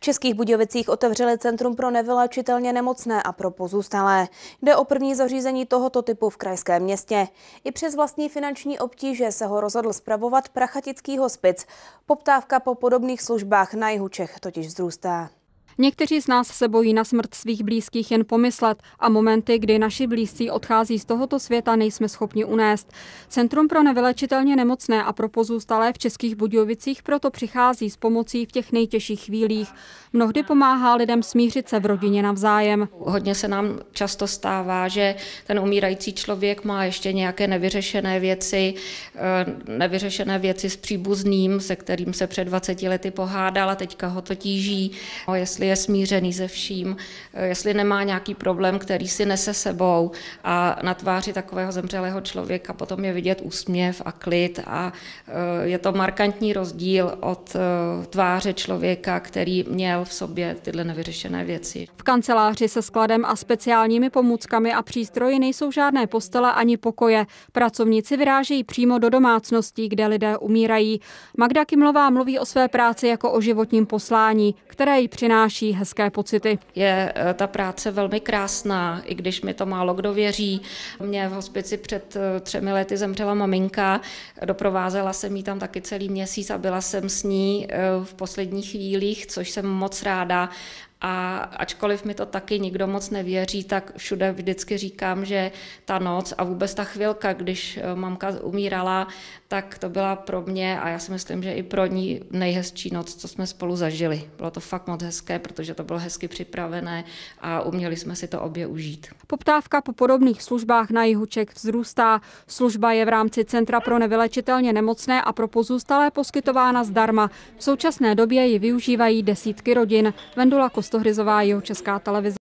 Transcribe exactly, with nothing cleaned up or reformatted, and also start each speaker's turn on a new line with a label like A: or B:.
A: Českých Budějovicích otevřeli Centrum pro nevyléčitelně nemocné a pro pozůstalé. Jde o první zařízení tohoto typu v krajském městě. I přes vlastní finanční obtíže se ho rozhodl spravovat prachatický hospic. Poptávka po podobných službách na jihu Čech totiž vzrůstá.
B: Někteří z nás se bojí na smrt svých blízkých jen pomyslet a momenty, kdy naši blízcí odchází z tohoto světa, nejsme schopni unést. Centrum pro nevyléčitelně nemocné a pro pozůstalé v Českých Budějovicích proto přichází s pomocí v těch nejtěžších chvílích. Mnohdy pomáhá lidem smířit se v rodině navzájem.
C: Hodně se nám často stává, že ten umírající člověk má ještě nějaké nevyřešené věci, nevyřešené věci s příbuzným, se kterým se před dvaceti lety pohádal a teďka ho to tíží. Jestli je smířený se vším, jestli nemá nějaký problém, který si nese sebou, a na tváři takového zemřelého člověka potom je vidět úsměv a klid a je to markantní rozdíl od tváře člověka, který měl v sobě tyhle nevyřešené věci.
B: V kanceláři se skladem a speciálními pomůckami a přístroji nejsou žádné postele ani pokoje. Pracovníci vyrážejí přímo do domácností, kde lidé umírají. Magda Kimlová mluví o své práci jako o životním poslání, které jí přináší hezké pocity.
C: Je ta práce velmi krásná, i když mi to málo kdo věří. Mě v hospici před třemi lety zemřela maminka, doprovázela jsem jí tam taky celý měsíc a byla jsem s ní v posledních chvílích, což jsem moc ráda. A ačkoliv mi to taky nikdo moc nevěří, tak všude vždycky říkám, že ta noc a vůbec ta chvilka, když mamka umírala, tak to byla pro mě a já si myslím, že i pro ní nejhezčí noc, co jsme spolu zažili. Bylo to fakt moc hezké, protože to bylo hezky připravené a uměli jsme si to obě užít.
B: Poptávka po podobných službách na jihu Čech vzrůstá. Služba je v rámci Centra pro nevyléčitelně nemocné a pro pozůstalé poskytována zdarma. V současné době ji využívají desítky rodin. Vendula Kostohryzová, Jihočeská televize.